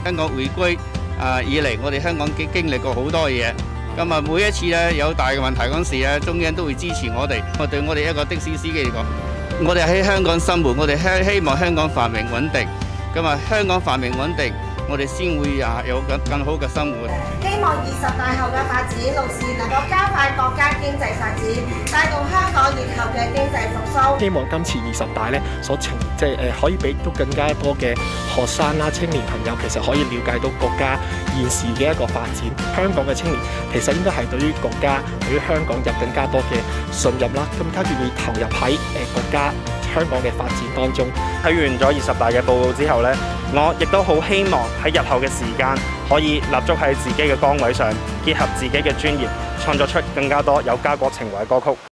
香港回歸以嚟，我哋香港經歷過好多嘢。咁啊，每一次咧有大嘅問題嗰陣時咧，中央都會支持我哋。對我哋一個的士司機嚟講，我哋喺香港生活，我哋希望香港繁榮穩定。咁啊，香港繁榮穩定，我哋先會有更好嘅生活。 希望20大後嘅發展路線能夠加快國家經濟發展，帶動香港疫後嘅經濟復甦。 希望今次20大咧可以俾到更加多嘅學生啦、青年朋友，其實可以了解到國家現時嘅一個發展。香港嘅青年其實應該係對於國家、對於香港有更加多嘅信任啦，更加願意投入喺國家香港嘅發展當中。 睇完咗20大嘅報告之後呢，我亦都好希望喺日後嘅時間可以立足喺自己嘅崗位上，結合自己嘅專業，創作出更加多有家國情懷嘅歌曲。